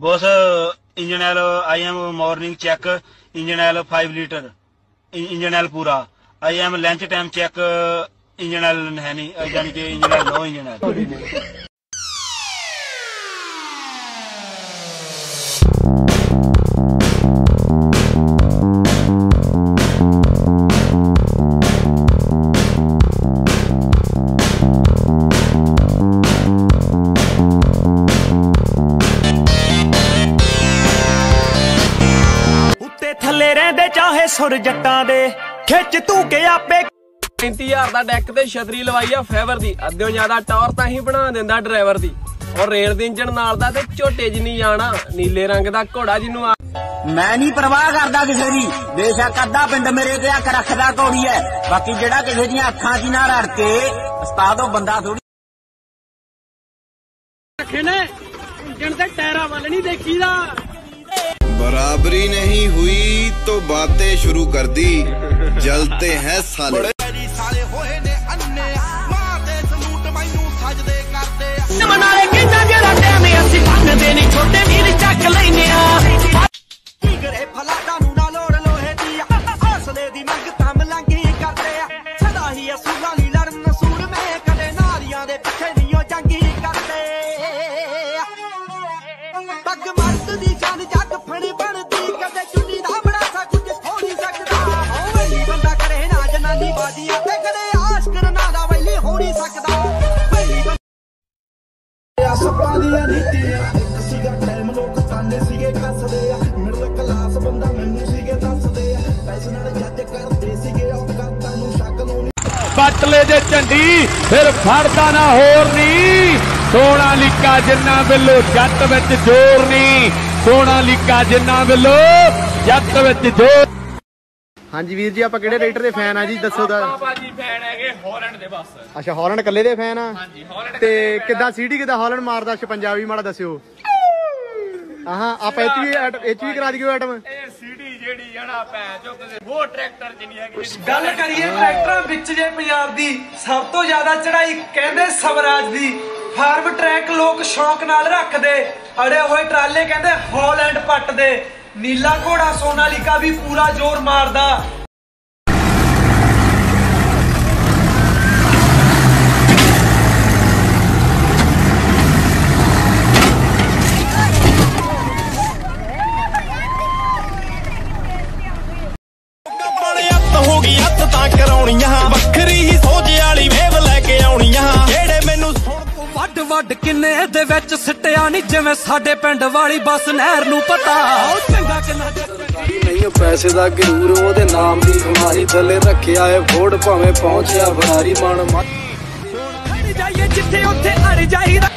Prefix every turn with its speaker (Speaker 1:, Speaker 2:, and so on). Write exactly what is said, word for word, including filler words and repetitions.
Speaker 1: Boss engine oil I am morning check engine oil five litre engine oil पूरा। I am lunch time check engine oil है नहीं, यानी कि engine oil no engine oil.
Speaker 2: थले रहंदे चाहे सुर जट्टां दे खिच तू के आपे
Speaker 3: पैंती हजार दा डेक ते छतरी लवाई आ फेवर दी, अद्धियों ज्यादा टॉर तां ही बना दिंदा ड्राइवर दी। और रेल दी इंजन नाल दा ते झोटे जिन्नी जाना, नीले रंग दा घोड़ा जिन्नू आ।
Speaker 4: मैं नहीं परवाह करदा किसे दी, बेशक अद्धा पिंड मेरे ते अख रखदा घोड़ी है, बाकी जेड़ा किसे दी अखां च ना रड़ के उस्ताद ओ बंदा थोड़ी
Speaker 3: रखे ने इंजन ते टायरां वल नहीं देखीदा।
Speaker 5: बराबरी नहीं हुई तो बातें शुरू कर दी, जलते हैं साले।
Speaker 6: पटले दे झंडी फिर फड़दा ना होर नी, सोना लिका जिन्ना बिलो जट विच जोर नी, सोना लिका जिन्ना बिलो जट विच जोर।
Speaker 7: हाँ जी वीर जी, आप किहड़े राइडर दे फैन आ जी, दसो दा।
Speaker 3: भाजी फैन हैगे हॉलैंड दे बस।
Speaker 7: अच्छा हॉलैंड कल्ले दे फैन आ।
Speaker 3: हां जी हॉलैंड
Speaker 7: ते किदां सीडी किदां हॉलैंड मारदा पंजाबी माड़ा दस्सियो। हां आप एच वी एच वी करा दियो एटम।
Speaker 3: ए सीडी जेडी जड़ा पै जो वो ट्रैक्टर च नहीं है।
Speaker 2: गल करिए ट्रैक्टर विच जे पंजाब दी सब तो ज्यादा चढ़ाई कहंदे स्वराज दी। फार्म ट्रैक लोग शौक नाल रखदे, अड़े होए ट्राले कहंदे हॉलैंड पट दे। नीला घोड़ा सोनालिका भी पूरा जोर मारदा। होगी हथ तां कराउणियां वखरी ही सोच वाली वेव लेके आउणियां जेड़े मैनू वड वड किन्ने दे विच सिटिया नहीं जिवें साडे पिंड वाली बस नहर नू पता। चंगा किन्ना
Speaker 8: नहीं पैसे दा गरूर ओदे नाम दी हमारी थले रखिया है वोट भावें पहुंचिया भरारी मन मत
Speaker 2: जाइए जिथे उत्थे अड़ जाईदा।